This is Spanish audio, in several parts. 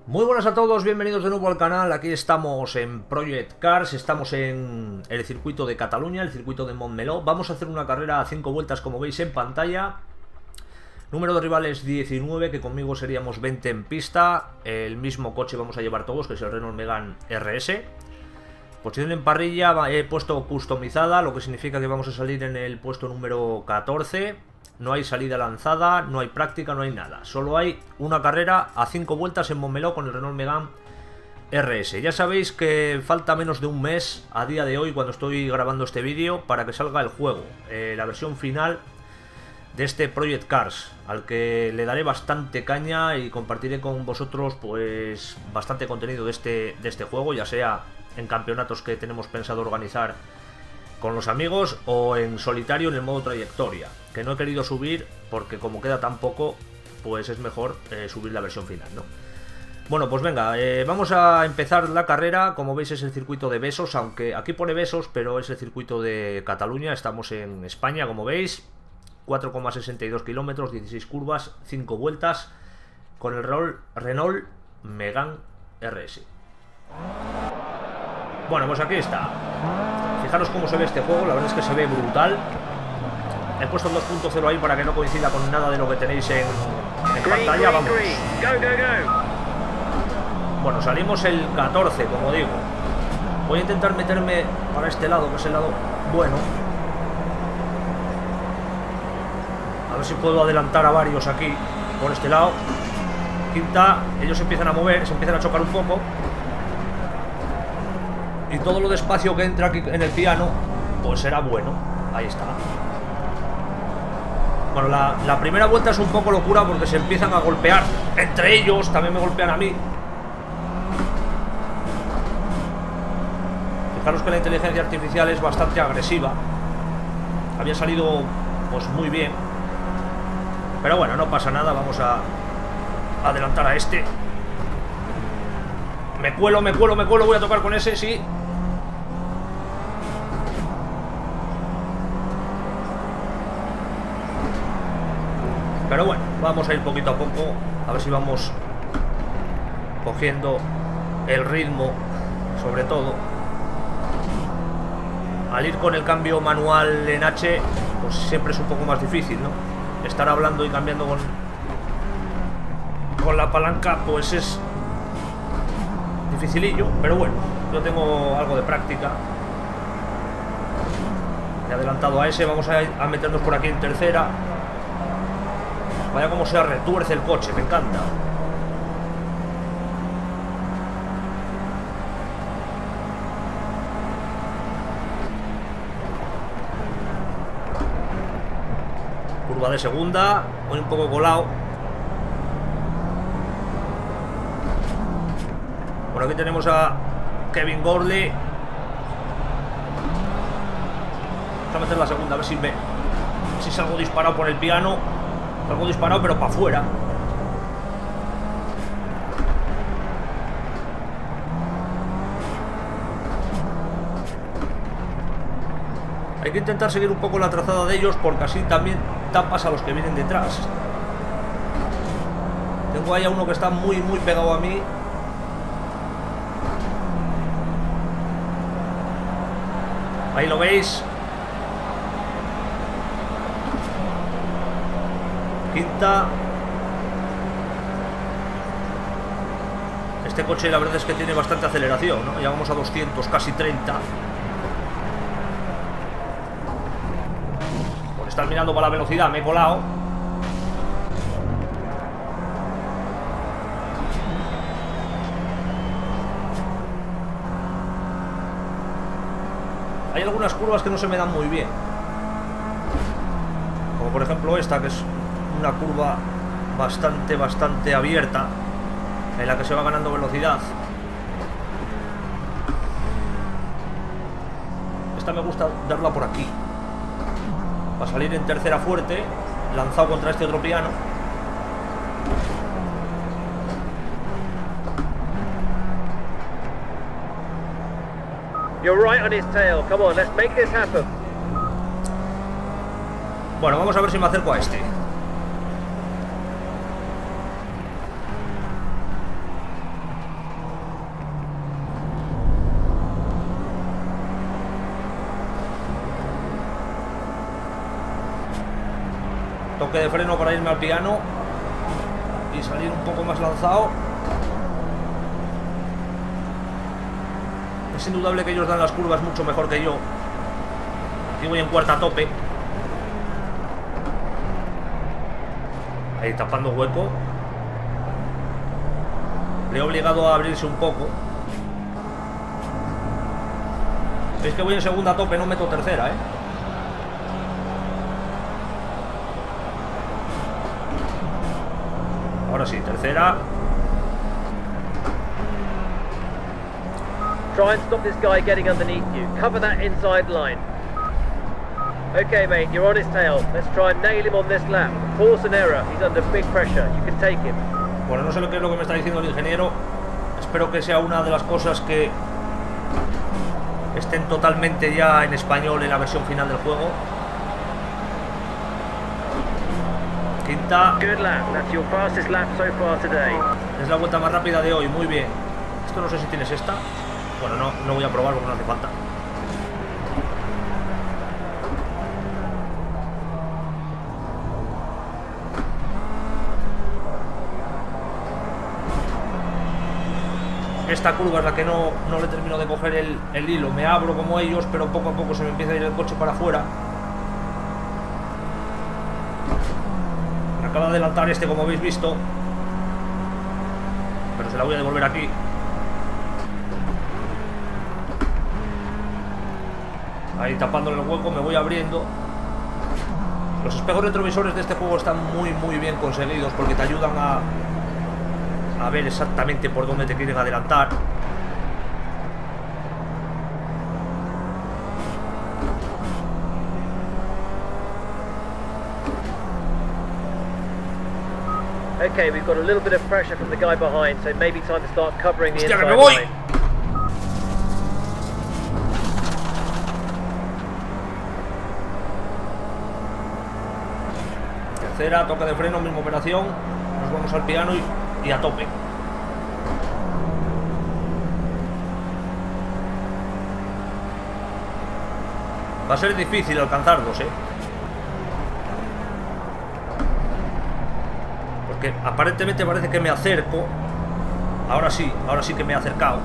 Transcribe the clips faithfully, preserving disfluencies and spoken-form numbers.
Muy buenas a todos, bienvenidos de nuevo al canal. Aquí estamos en Project Cars, estamos en el circuito de Cataluña, el circuito de Montmeló. Vamos a hacer una carrera a cinco vueltas, como veis en pantalla. Número de rivales diecinueve, que conmigo seríamos veinte en pista. El mismo coche vamos a llevar todos, que es el Renault Megane R S. Posición en parrilla he puesto customizada, lo que significa que vamos a salir en el puesto número catorce. No hay salida lanzada, no hay práctica, no hay nada. Solo hay una carrera a cinco vueltas en Montmeló con el Renault Megane R S. Ya sabéis que falta menos de un mes a día de hoy, cuando estoy grabando este vídeo, para que salga el juego, eh, la versión final de este Project Cars, al que le daré bastante caña y compartiré con vosotros pues bastante contenido de este, de este juego, ya sea en campeonatos que tenemos pensado organizar con los amigos o en solitario en el modo trayectoria, que no he querido subir porque como queda tan poco, pues es mejor eh, subir la versión final, ¿no? Bueno, pues venga, eh, vamos a empezar la carrera. Como veis es el circuito de Besos, aunque aquí pone Besos, pero es el circuito de Cataluña. Estamos en España, como veis. cuatro coma sesenta y dos kilómetros, dieciséis curvas, cinco vueltas, con el Renault Megane R S. Bueno, pues aquí está. Fijaros cómo se ve este juego, la verdad es que se ve brutal. He puesto el dos punto cero ahí para que no coincida con nada de lo que tenéis en, en pantalla. Vamos. Bueno, salimos el catorce, como digo. Voy a intentar meterme para este lado, que es el lado bueno. A ver si puedo adelantar a varios aquí, por este lado. Quinta, ellos empiezan a mover, se empiezan a chocar un poco. Y todo lo despacio que entra aquí en el piano, pues será bueno. Ahí está. Bueno, la, la primera vuelta es un poco locura porque se empiezan a golpear entre ellos, también me golpean a mí. Fijaros que la inteligencia artificial es bastante agresiva. Había salido pues muy bien, pero bueno, no pasa nada. Vamos a adelantar a este. Me cuelo, me cuelo, me cuelo. Voy a tocar con ese, sí. Pero bueno, vamos a ir poquito a poco. A ver si vamos cogiendo el ritmo, sobre todo. Al ir con el cambio manual en H, pues siempre es un poco más difícil, ¿no? Estar hablando y cambiando con, con la palanca, pues es dificilillo, pero bueno, yo tengo algo de práctica. He adelantado a ese, vamos a, a meternos por aquí en tercera. Vaya como se retuerce el coche, me encanta. Curva de segunda, voy un poco colado. Por aquí tenemos a Kevin Gorley. Vamos a meter la segunda, a ver si me si salgo disparado por el piano. Salgo disparado, pero para afuera. Hay que intentar seguir un poco la trazada de ellos, porque así también tapas a los que vienen detrás. Tengo ahí a uno que está muy, muy pegado a mí. Ahí lo veis. Quinta. Este coche la verdad es que tiene bastante aceleración, ¿no? Ya vamos a doscientos, casi treinta. Por estar mirando para la velocidad me he colado. Hay algunas curvas que no se me dan muy bien, como por ejemplo esta, que es una curva bastante, bastante abierta, en la que se va ganando velocidad. Esta me gusta darla por aquí, para salir en tercera fuerte, lanzado contra este otro piano. You're right on his tail. Come on, let's make this happen. Bueno, vamos a ver si me acerco a este. Toque de freno para irme al piano y salir un poco más lanzado. Es indudable que ellos dan las curvas mucho mejor que yo. Aquí voy en cuarta a tope. Ahí tapando hueco. Le he obligado a abrirse un poco. Veis que voy en segunda a tope, no meto tercera, ¿eh? Ahora sí, tercera. Try and stop this guy getting underneath you. Cover that inside line. Okay, mate, you're on his tail. Let's try and nail him on this lap. Force an error. He's under big pressure. You can take him. Bueno, no sé lo que es lo que me está diciendo el ingeniero. Espero que sea una de las cosas que estén totalmente ya en español en la versión final del juego. Quinta. Good lap. That's your fastest lap so far today. Es la vuelta más rápida de hoy, muy bien. Esto no sé si tienes esta. Bueno, no, no voy a probar porque no hace falta. Esta curva es la que no, no le termino de coger el, el hilo. Me abro como ellos, pero poco a poco se me empieza a ir el coche para afuera. Me acaba de adelantar este, como habéis visto. Pero se la voy a devolver aquí. Ahí tapándole el hueco, me voy abriendo. Los espejos retrovisores de este juego están muy muy bien conseguidos porque te ayudan a a ver exactamente por dónde te quieren adelantar. Okay, we've got a little bit of pressure from the guy behind, so maybe time to start covering the ¡Hostia, inside que me voy! line. Tercera, toque de freno, misma operación. Nos vamos al piano y, y a tope. Va a ser difícil alcanzarlos, eh. Porque aparentemente parece que me acerco. Ahora sí, ahora sí que me he acercado.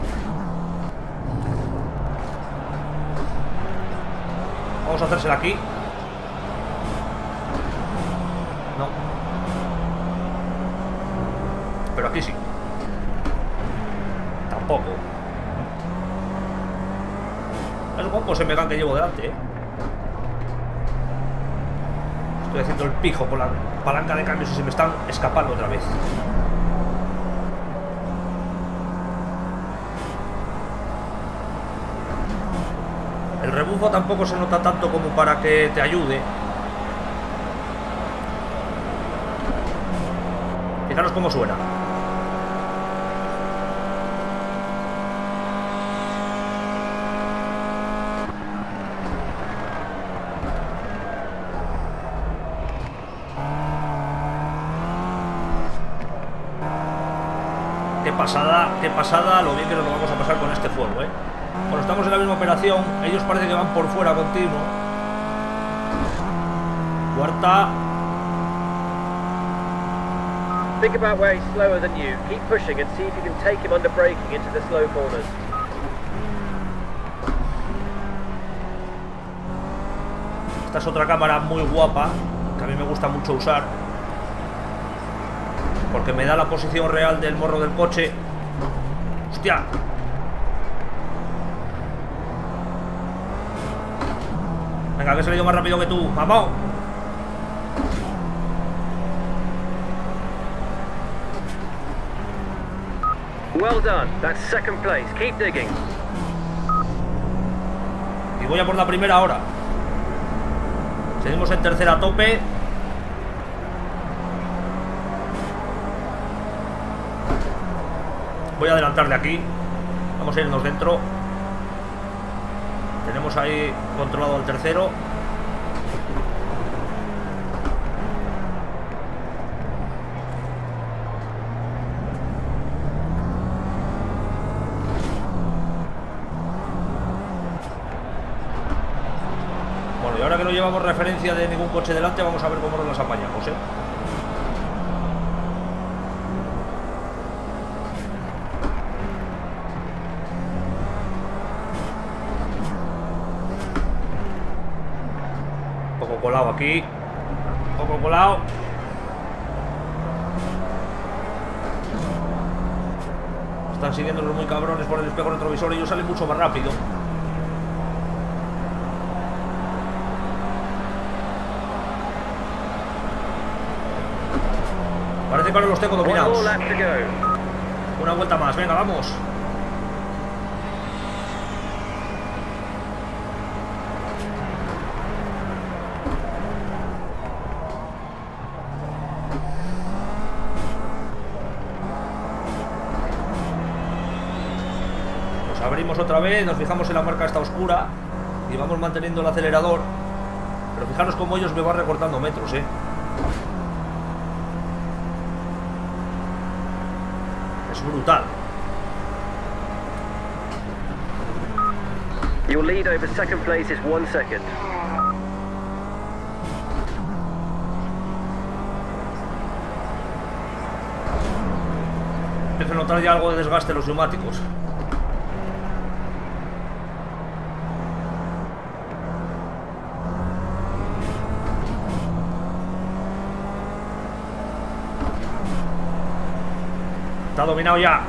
Vamos a hacérsela aquí. No. Pero aquí sí. Tampoco. Es guapo ese Megane que llevo delante, ¿eh? Estoy haciendo el pijo con la palanca de cambios y se me están escapando otra vez. El rebufo tampoco se nota tanto como para que te ayude. Fijaros cómo suena. Qué pasada, qué pasada, lo bien que nos lo vamos a pasar con este juego, ¿eh? Bueno, estamos en la misma operación. Ellos parece que van por fuera continuo. Cuarta. Think about where he's slower than you. Keep pushing and see if you can take him under braking into the slow corners. Esta es otra cámara muy guapa que a mí me gusta mucho usar porque me da la posición real del morro del coche. ¡Hostia! Venga, que he salido más rápido que tú. ¡Vamos! Well done. That's second place. Keep digging. Y voy a por la primera ahora. Seguimos en tercera a tope. Voy a adelantarle aquí. Vamos a irnos dentro. Tenemos ahí controlado al tercero. que no llevamos referencia de ningún coche delante, vamos a ver cómo nos las apañamos, ¿eh? Un poco colado aquí. Un poco colado. Están siguiéndonos muy cabrones por el espejo retrovisor y ellos salen mucho más rápido. Parece que ahora los tengo dominados. Una vuelta más, venga, vamos. Nos abrimos otra vez, nos fijamos en la marca esta oscura y vamos manteniendo el acelerador. Pero fijaros cómo ellos me van recortando metros, eh. Brutal. Your lead over second place is one second. Empiezo a notar ya algo de desgaste en los neumáticos. Está dominado ya.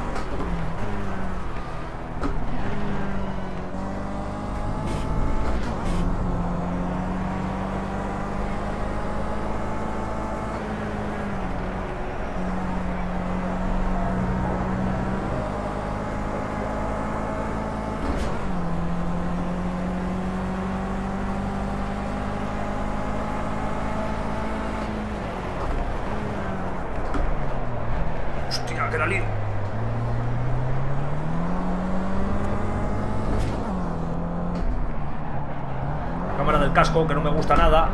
Hostia, que la lío. La cámara del casco, que no me gusta nada.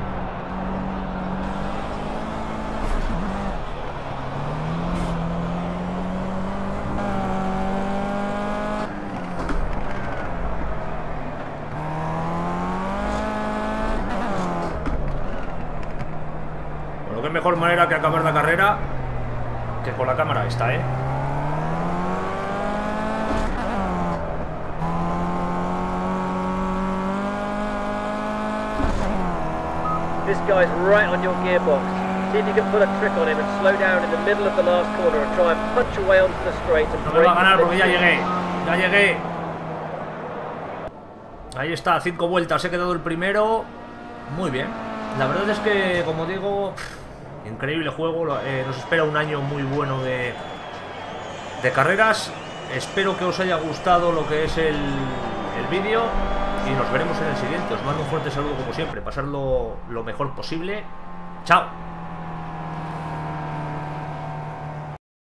Bueno, qué mejor manera que acabar la carrera que con la cámara esta, ¿eh? This guy's right on your gearbox. See if you can put a trick on him and slow down in the middle of the last corner and try and punch away onto the straight and no me va a ganar porque ya llegué. Ya llegué. Ahí está, cinco vueltas. He quedado el primero. Muy bien. La verdad es que, como digo, increíble juego. Eh, nos espera un año muy bueno de, de carreras. Espero que os haya gustado lo que es el, el vídeo. Y nos veremos en el siguiente. Os mando un fuerte saludo como siempre. Pasarlo lo mejor posible. Chao.